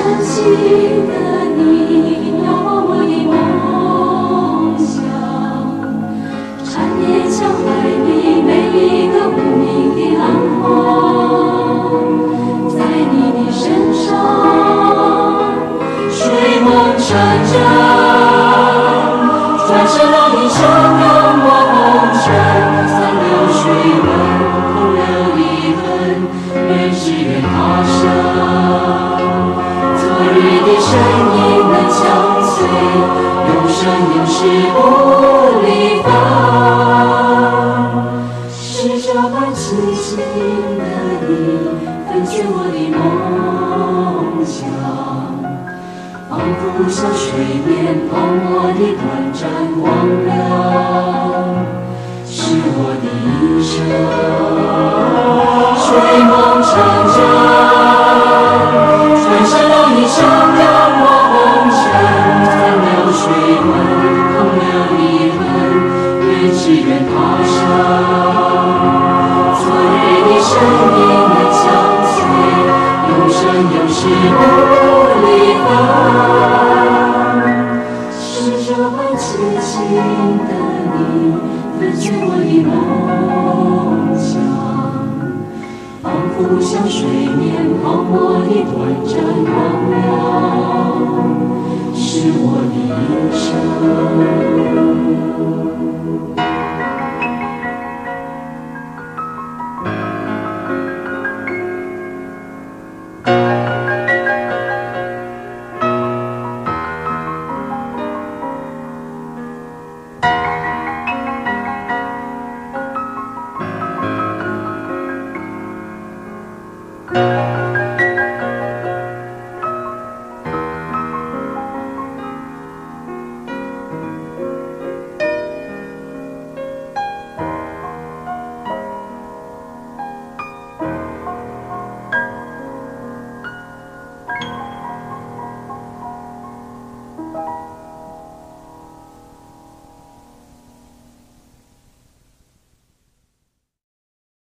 情的你，摇晃我的梦想，缠绵江海里每一个无名的浪花，在你的身上睡梦成真，转身让你汹涌我红尘，三流水纹空留遗恨，愿只愿他生。昨日的身影能相随，永生永世不离分。是这般痴情的你，分解我的梦想，仿佛像水面泡沫的短暂光亮，是我的一生睡梦成真，转身让你汹涌我红尘，三流水纹空留遗恨，愿只愿他生。昨日的身影能相随，永生永世不离分。是这般痴情的你，分解我的梦想，仿佛像水面泡沫的短暂光亮，是我的一生。